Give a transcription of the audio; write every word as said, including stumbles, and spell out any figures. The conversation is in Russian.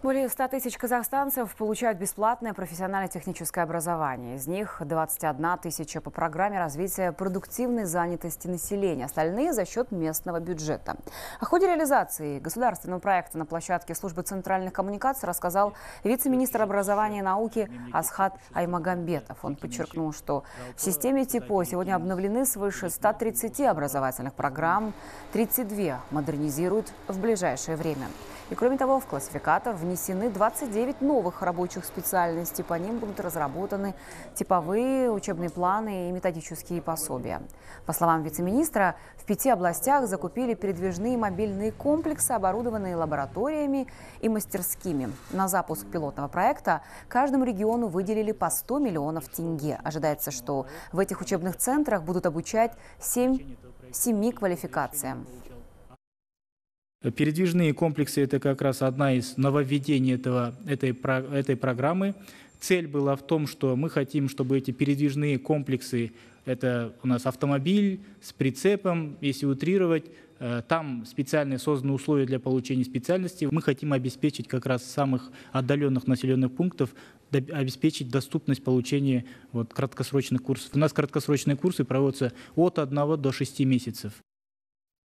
Более ста тысяч казахстанцев получают бесплатное профессионально-техническое образование. Из них двадцать одна тысяча по программе развития продуктивной занятости населения. Остальные за счет местного бюджета. О ходе реализации государственного проекта на площадке службы центральных коммуникаций рассказал вице-министр образования и науки Асхат Аймагамбетов. Он подчеркнул, что в системе ТИПО сегодня обновлены свыше ста тридцати образовательных программ, тридцать две модернизируют в ближайшее время. И кроме того, в классификатор внесены двадцать девять новых рабочих специальностей. По ним будут разработаны типовые учебные планы и методические пособия. По словам вице-министра, в пяти областях закупили передвижные мобильные комплексы, оборудованные лабораториями и мастерскими. На запуск пилотного проекта каждому региону выделили по сто миллионов тенге. Ожидается, что в этих учебных центрах будут обучать семь, семи квалификациям. Передвижные комплексы – это как раз одна из нововведений этого, этой, этой программы. Цель была в том, что мы хотим, чтобы эти передвижные комплексы – это у нас автомобиль с прицепом, если утрировать, там специальные созданы условия для получения специальности. Мы хотим обеспечить как раз в самых отдаленных населенных пунктах, обеспечить доступность получения вот, краткосрочных курсов. У нас краткосрочные курсы проводятся от одного до шести месяцев.